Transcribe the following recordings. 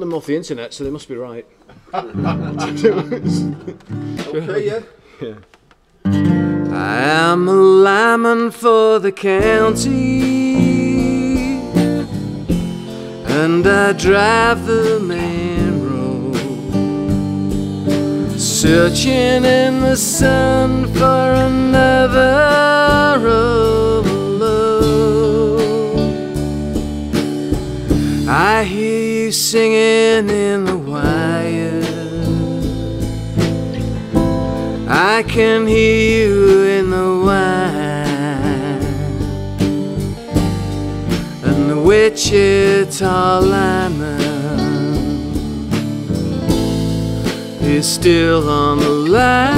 them off the internet, so they must be right. Okay, yeah. Yeah. I am a lineman for the county, and I drive the main road, searching in the sun for another of love. I hear you singing in the wire, I can hear you in the wine, and the Wichita Lineman is still on the line.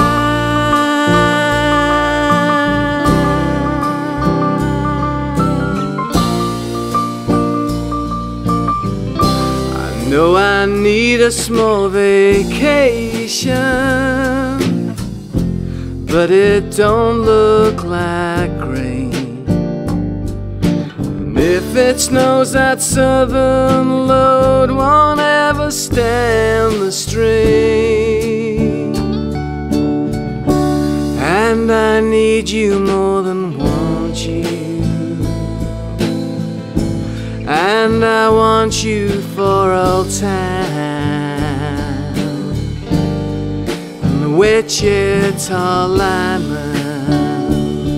I know I need a small vacation, but it don't look like rain. And if it snows, that southern load won't ever stand the strain. And I need you more than want you, and I want you for all time. Wichita Lineman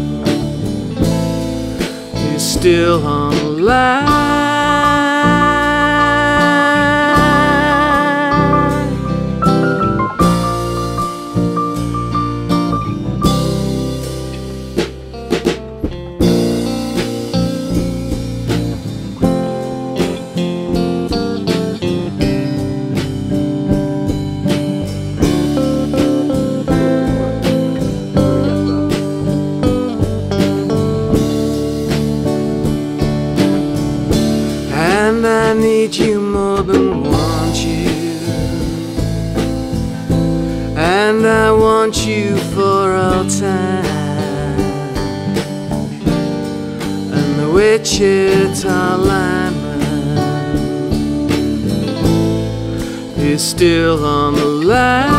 is still on the line. And I need you more than want you, and I want you for all time. And the Wichita Lineman is still on the line.